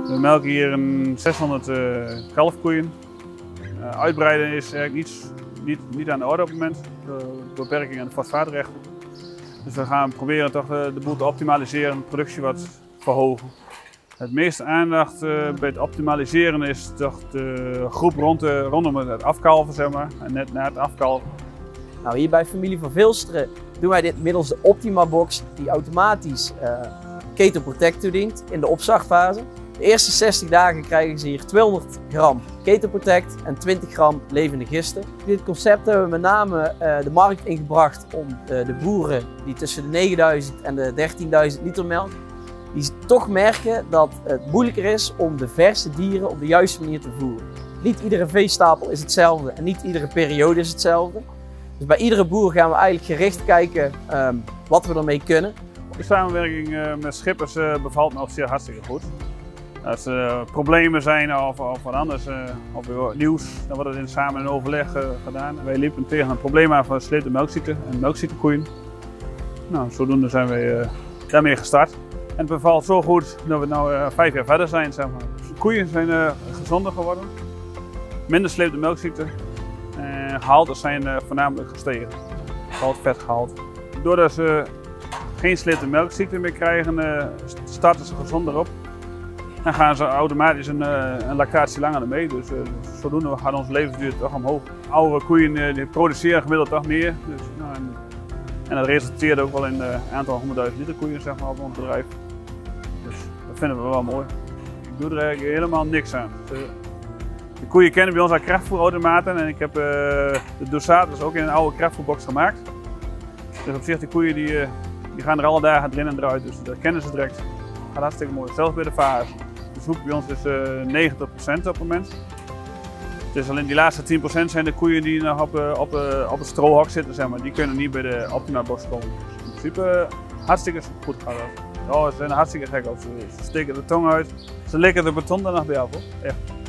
We melken hier een 600 kalfkoeien. Uitbreiden is eigenlijk niet aan de orde op het moment. De beperking aan de fosfaatrechten. Dus we gaan proberen toch de boel te optimaliseren, de productie wat verhogen. Het meeste aandacht bij het optimaliseren is toch de groep rondom het afkalven, zeg maar, en net na het afkalven. Nou, hier bij Familie van Vilsteren doen wij dit middels de Optima Box die automatisch Keto Protect toedient in de opslagfase. De eerste 60 dagen krijgen ze hier 200 gram Keto Protect en 20 gram levende gisten. Dit concept hebben we met name de markt ingebracht om de boeren die tussen de 9000 en de 13.000 liter melk, die toch merken dat het moeilijker is om de verse dieren op de juiste manier te voeren. Niet iedere veestapel is hetzelfde en niet iedere periode is hetzelfde. Dus bij iedere boer gaan we eigenlijk gericht kijken wat we ermee kunnen. De samenwerking met schippers bevalt me op zich hartstikke goed. Als er problemen zijn of wat anders, of weer nieuws, dan wordt het samen in overleg gedaan. Wij liepen tegen een probleem aan van sleten melkziekte en melkziektekoeien. Nou, zodoende zijn wij daarmee gestart. En het bevalt zo goed dat we nu 5 jaar verder zijn. Zeg maar. De koeien zijn gezonder geworden, minder sleepte melkziekte en gehaltes zijn voornamelijk gestegen. Vooral het vetgehalte. Doordat ze geen sleepte melkziekte meer krijgen, starten ze gezonder op. Dan gaan ze automatisch een lactatie langer mee, dus zodoende gaat onze levensduur toch omhoog. Oudere koeien die produceren gemiddeld toch meer. Dus, nou, en dat resulteert ook wel in een aantal 100.000 liter koeien, zeg maar, op ons bedrijf. Dus dat vinden we wel mooi. Ik doe er eigenlijk helemaal niks aan. De koeien kennen bij ons al krachtvoerautomaten en ik heb de dosators ook in een oude krachtvoerbox gemaakt. Dus op zich, de koeien die gaan er alle dagen erin en eruit, dus dat kennen ze direct. Gaat hartstikke mooi. Zelfs bij de vaars. De zoek bij ons is 90% op het moment. Het is alleen die laatste 10% zijn de koeien die nog op het strohok zitten, zeg maar. Die kunnen niet bij de Optima Box komen. Dus in principe hartstikke goed gaat dat. Oh, ze zijn hartstikke gek op. Ze steken de tong uit. Ze likken de beton er nog bij af, hoor. Echt.